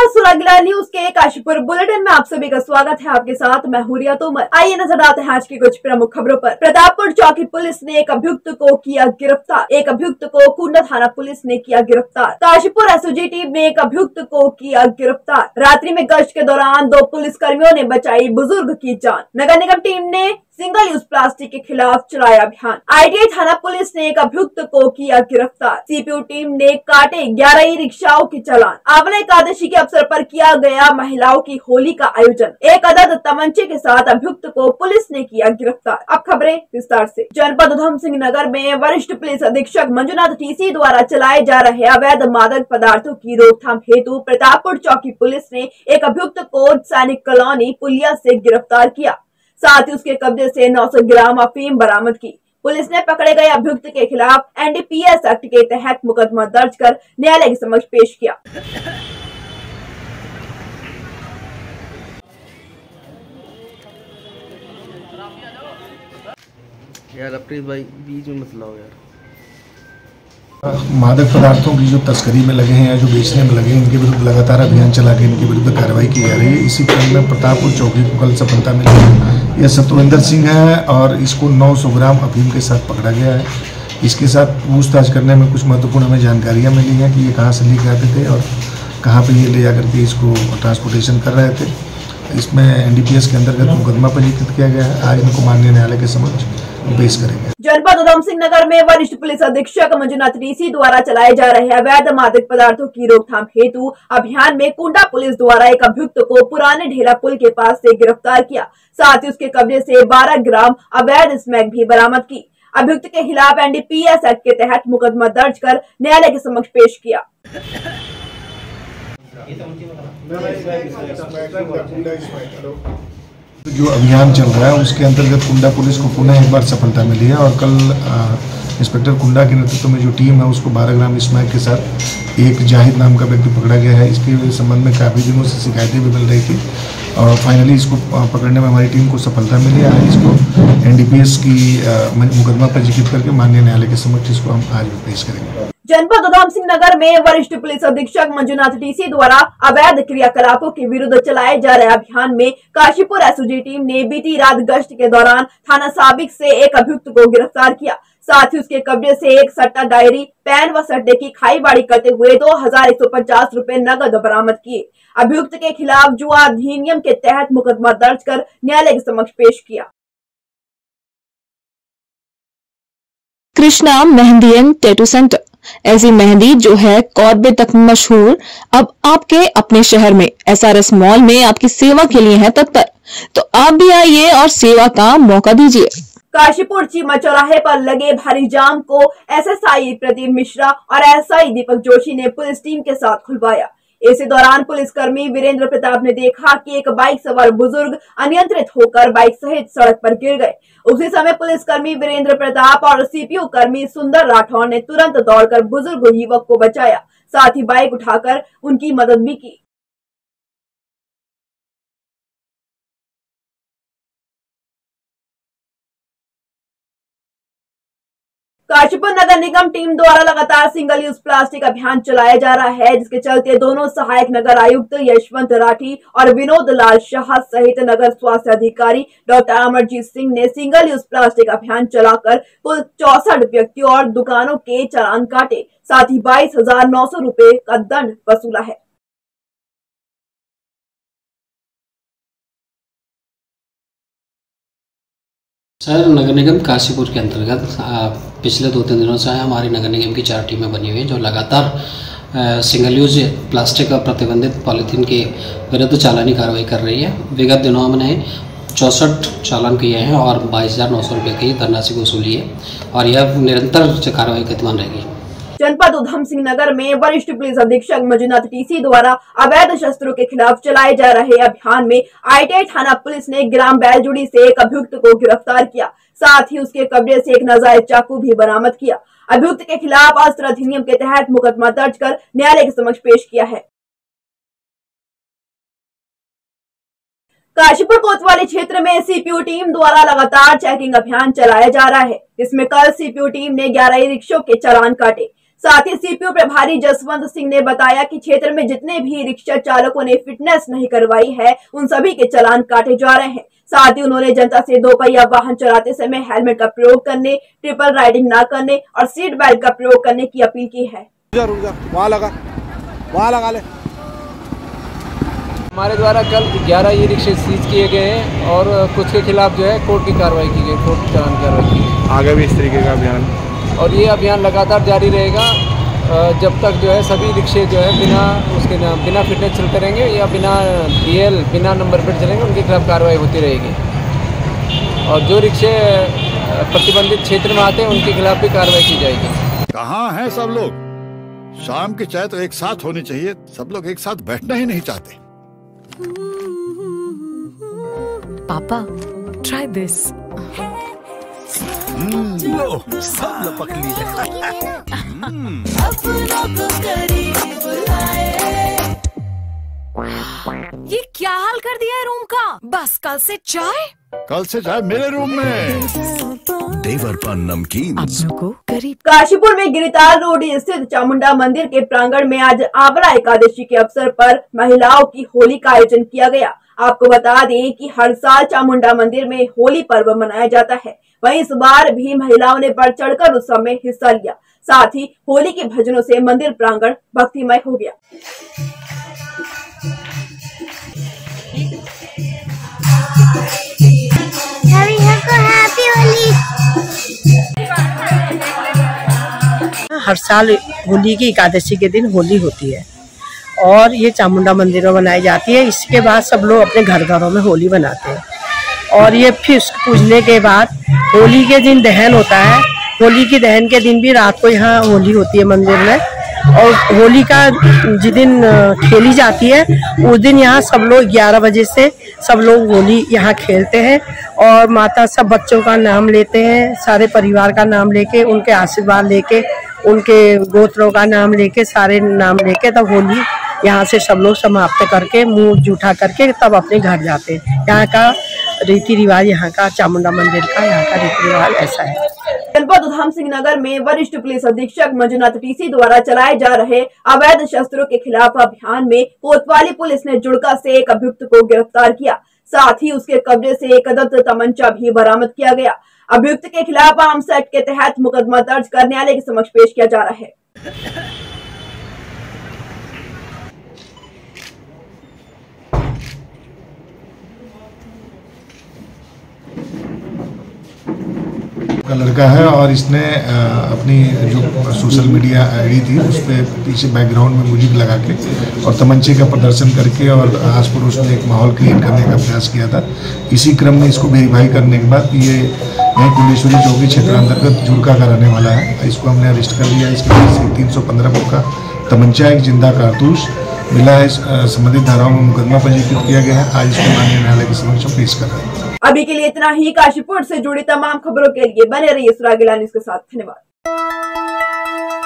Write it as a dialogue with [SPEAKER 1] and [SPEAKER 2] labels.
[SPEAKER 1] नमस्कार, सुरागिला न्यूज के काशीपुर बुलेटिन में आप सभी का स्वागत है। आपके साथ मैं हुरिया तोमर। आइए नजर डालते हैं आज की कुछ प्रमुख खबरों पर। प्रतापपुर चौकी पुलिस ने एक अभियुक्त को किया गिरफ्तार। एक अभियुक्त को कुंडा थाना पुलिस ने किया गिरफ्तार। काशीपुर एसओजी टीम ने एक अभियुक्त को किया गिरफ्तार। रात्रि में गश्त के दौरान 2 पुलिस कर्मियों ने बचाई बुजुर्ग की जान। नगर निगम टीम ने सिंगल यूज प्लास्टिक के खिलाफ चलाया अभियान। आईटीआई थाना पुलिस ने एक अभियुक्त को किया गिरफ्तार। सीपीयू टीम ने काटे 11 ई रिक्शाओं के चालान। आंवला एकादशी के अवसर पर किया गया महिलाओं की होली का आयोजन। एक अदद तमंचे के साथ अभियुक्त को पुलिस ने किया गिरफ्तार। अब खबरें विस्तार से। जनपद उधम सिंह नगर में वरिष्ठ पुलिस अधीक्षक मंजुनाथ टीसी द्वारा चलाए जा रहे अवैध मादक पदार्थों की रोकथाम हेतु प्रतापपुर चौकी पुलिस ने एक अभियुक्त को सैनिक कॉलोनी पुलिया से गिरफ्तार किया। साथ ही उसके कब्जे से 900 ग्राम अफीम बरामद की। पुलिस ने पकड़े गए अभियुक्त के खिलाफ एनडीपीएस एक्ट के तहत मुकदमा दर्ज कर न्यायालय के समक्ष पेश किया।
[SPEAKER 2] यार अपने भाई बीच में मत लाओ यार।
[SPEAKER 3] मादक पदार्थों की जो तस्करी में लगे हैं या जो बेचने में लगे हैं, इनके विरुद्ध लगातार अभियान चला के इनके विरुद्ध कार्रवाई की जा रही है। इसी क्रम में प्रतापपुर चौकी को कल सफलता मिली। यह सतविंदर सिंह है और इसको 900 ग्राम अफीम के साथ पकड़ा गया है। इसके साथ पूछताछ करने में कुछ महत्वपूर्ण हमें जानकारियाँ मिली हैं कि ये कहाँ से लेके आते थे और कहाँ पर ये ले जा करके इसको ट्रांसपोर्टेशन कर रहे थे। इसमें एनडीपीएस के अंतर्गत मुकदमा पंजीकृत किया गया है। आज इनको माननीय न्यायालय के समक्ष पेश करेंगे।
[SPEAKER 1] जनपद उधम सिंह नगर में वरिष्ठ पुलिस अधीक्षक मंजुनाथ टीसी द्वारा चलाए जा रहे अवैध मादक पदार्थों की रोकथाम हेतु अभियान में कुंडा पुलिस द्वारा एक अभियुक्त को पुराने ढेला पुल के पास से गिरफ्तार किया। साथ ही उसके कब्जे से 12 ग्राम अवैध स्मैक भी बरामद की। अभियुक्त के खिलाफ एनडीपीएस एक्ट के तहत मुकदमा दर्ज कर न्यायालय के समक्ष पेश किया।
[SPEAKER 3] जो अभियान चल रहा है उसके अंतर्गत कुंडा पुलिस को पुनः एक बार सफलता मिली है और कल इंस्पेक्टर कुंडा के नेतृत्व में जो टीम है उसको 12 ग्राम स्मैक के साथ एक जाहिद नाम का व्यक्ति पकड़ा गया है। इसके संबंध में काफ़ी दिनों से शिकायतें भी मिल रही थी और फाइनली इसको पकड़ने में हमारी टीम को सफलता मिली है। आज इसको एनडीपीएस की मुकदमा पंजीकृत करके माननीय न्यायालय के समक्ष इसको हम आज पेश करेंगे।
[SPEAKER 1] जनपद उधम सिंह नगर में वरिष्ठ पुलिस अधीक्षक मंजुनाथ टीसी द्वारा अवैध क्रियाकलापों के विरुद्ध चलाए जा रहे अभियान में काशीपुर एसओजी टीम ने बीती रात गश्त के दौरान थाना साबिक से एक अभियुक्त को गिरफ्तार किया। साथ ही उसके कब्जे से एक सट्टा डायरी, पैन व सट्टे की खाईबाड़ी करते हुए 2150 रुपए नगद बरामद किए। अभियुक्त के खिलाफ जुआ अधिनियम के तहत मुकदमा दर्ज कर न्यायालय के समक्ष पेश किया।
[SPEAKER 4] Krishna Mehndi and tattoo centre, ऐसी मेहंदी जो है कॉर्बेट तक मशहूर, अब आपके अपने शहर में एसआरएस मॉल में आपकी सेवा के लिए है तत्पर। तो आप भी आइए और सेवा का मौका दीजिए।
[SPEAKER 1] काशीपुर चीमा चौराहे पर लगे भारी जाम को एसएसआई प्रदीप मिश्रा और एसआई दीपक जोशी ने पुलिस टीम के साथ खुलवाया। इसी दौरान पुलिसकर्मी वीरेंद्र प्रताप ने देखा कि एक बाइक सवार बुजुर्ग अनियंत्रित होकर बाइक सहित सड़क पर गिर गए। उसी समय पुलिसकर्मी वीरेंद्र प्रताप और सीपीयू कर्मी सुंदर राठौर ने तुरंत दौड़कर बुजुर्ग युवक को बचाया। साथ ही बाइक उठाकर उनकी मदद भी की। काशीपुर नगर निगम टीम द्वारा लगातार सिंगल यूज प्लास्टिक अभियान चलाया जा रहा है, जिसके चलते दोनों सहायक नगर आयुक्त यशवंत राठी और विनोद लाल शाह सहित नगर स्वास्थ्य अधिकारी डॉक्टर अमरजीत सिंह ने सिंगल यूज प्लास्टिक अभियान चलाकर कुल 64 व्यक्तियों और दुकानों के चालान काटे। साथ ही 22,900 रुपए का दंड वसूला है।
[SPEAKER 5] सर, नगर निगम काशीपुर के अंतर्गत पिछले 2-3 दिनों से हमारी नगर निगम की 4 टीमें बनी हुई हैं जो लगातार सिंगल यूज प्लास्टिक और प्रतिबंधित पॉलीथीन के विरुद्ध चालानी कार्रवाई कर रही है। विगत दिनों हमने 64 चालान किए हैं और 22,900 रुपये की धनराशि वसूली है और यह निरंतर कार्रवाई गतिमान रहेगी।
[SPEAKER 1] जनपद उधम सिंह नगर में वरिष्ठ पुलिस अधीक्षक मंजुनाथ टीसी द्वारा अवैध शस्त्रों के खिलाफ चलाए जा रहे अभियान में आईटीआई थाना पुलिस ने ग्राम बैलजुड़ी से एक अभियुक्त को गिरफ्तार किया। साथ ही उसके कब्जे से एक नाजायज चाकू भी बरामद किया। अभियुक्त के खिलाफ अस्त्र अधिनियम के तहत मुकदमा दर्ज कर न्यायालय के समक्ष पेश किया है। काशीपुर कोतवाली क्षेत्र में सीपीयू टीम द्वारा लगातार चेकिंग अभियान चलाया जा रहा है, जिसमें कल सीपीयू टीम ने 11 ई रिक्शों के चालान काटे। साथ ही सीपीओ प्रभारी जसवंत सिंह ने बताया कि क्षेत्र में जितने भी रिक्शा चालकों ने फिटनेस नहीं करवाई है उन सभी के चालान काटे जा रहे हैं। साथ ही उन्होंने जनता से दोपहिया वाहन चलाते समय हेलमेट का प्रयोग करने, ट्रिपल राइडिंग न करने और सीट बेल्ट का प्रयोग करने की अपील की है।
[SPEAKER 6] वहाँ लगा ले।
[SPEAKER 7] हमारे द्वारा कल 11 ई रिक्शे सीज किए गए हैं और कुछ के खिलाफ जो है कोर्ट की कार्रवाई की गई, कोर्ट चालान कार्रवाई की गई।
[SPEAKER 6] आगे भी इस तरीके का अभियान
[SPEAKER 7] और ये अभियान लगातार जारी रहेगा जब तक जो है सभी रिक्शे जो है बिना फिटनेस चलते रहेंगे या बिना DL बिना नंबर प्लेट चलेंगे, उनके खिलाफ कार्रवाई होती रहेगी। और जो रिक्शे प्रतिबंधित क्षेत्र में आते हैं उनके खिलाफ भी कार्रवाई की जाएगी।
[SPEAKER 8] कहाँ हैं सब लोग? शाम की चाय तो एक साथ होनी चाहिए, सब लोग एक साथ बैठना ही नहीं चाहते।
[SPEAKER 9] पापा, try this.
[SPEAKER 8] लो, सब लपक ली।
[SPEAKER 9] ये क्या हाल कर दिया है रूम का? बस कल से चाय
[SPEAKER 8] मेरे रूम में। देवरपन नमकीन
[SPEAKER 9] को करीब।
[SPEAKER 1] काशीपुर में गिरिताल रोड स्थित चामुंडा मंदिर के प्रांगण में आज आंवला एकादशी के अवसर पर महिलाओं की होली का आयोजन किया गया। आपको बता दें कि हर साल चामुंडा मंदिर में होली पर्व मनाया जाता है, वहीं इस बार भी महिलाओं ने बढ़ चढ़कर उत्सव में हिस्सा लिया। साथ ही होली के भजनों से मंदिर प्रांगण भक्तिमय हो गया।
[SPEAKER 10] हर साल होली की एकादशी के दिन होली होती है और ये चामुंडा मंदिरों में मनाई जाती है। इसके बाद सब लोग अपने घरों में होली बनाते हैं और ये फिर पूजने के बाद होली के दिन दहन होता है। होली की दहन के दिन भी रात को यहाँ होली होती है मंदिर में और होली का जिस दिन खेली जाती है उस दिन यहाँ सब लोग 11 बजे से सब लोग होली यहाँ खेलते हैं और माता सब बच्चों का नाम लेते हैं, सारे परिवार का नाम लेके, उनके आशीर्वाद लेके, उनके गोत्रों का नाम लेके, सारे नाम लेके तब होली यहाँ से सब लोग समाप्त करके मुंह जूठा करके तब अपने घर जाते हैं। यहाँ का रीति रिवाज, यहाँ का चामुंडा मंदिर का यहाँ का रीति रिवाज ऐसा है।
[SPEAKER 1] जनपद उधम सिंह नगर में वरिष्ठ पुलिस अधीक्षक मंजुनाथ टीसी द्वारा चलाए जा रहे अवैध शस्त्रों के खिलाफ अभियान में कोतवाली पुलिस ने जुड़का से एक अभियुक्त को गिरफ्तार किया। साथ ही उसके कब्जे से एक अदद तमंचा भी बरामद किया गया। अभियुक्त के खिलाफ आर्म्स एक्ट के तहत मुकदमा दर्ज कर न्यायालय के समक्ष पेश किया जा रहा है।
[SPEAKER 3] का लड़का है और इसने अपनी जो सोशल मीडिया आईडी थी उस पर पीछे बैकग्राउंड में म्यूजिक लगा के और तमंचे का प्रदर्शन करके और आस पड़ोस में एक माहौल क्रिएट करने का प्रयास किया था। इसी क्रम में इसको वेरीफाई करने के बाद ये यहीं कुंडेश्वरी चौकी क्षेत्र अंतर्गत जुड़का का रहने वाला है। इसको हमने अरेस्ट कर लिया। इसके पास 315 बोर का तमंचा, एक जिंदा कारतूस मिला है। संबंधित धाराओं में मुकदमा पंजीकृत किया गया है। आज इसको माननीय न्यायालय के समक्ष पेश कर रहे हैं।
[SPEAKER 1] अभी के लिए इतना ही। काशीपुर से जुड़ी तमाम खबरों के लिए बने रहिए सुरागीला न्यूज़ के साथ। धन्यवाद।